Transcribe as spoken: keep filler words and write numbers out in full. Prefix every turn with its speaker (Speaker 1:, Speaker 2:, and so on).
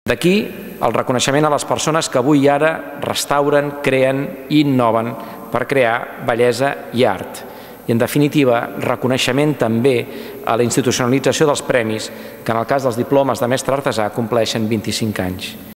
Speaker 1: D'aquí el reconeixement a les persones que avui i ara restauren, creen i innoven per crear bellesa i art. I, en definitiva, reconeixement també a la institucionalització dels premis, que en el cas dels diplomes de mestre artesà compleixen vint-i-cinc anys.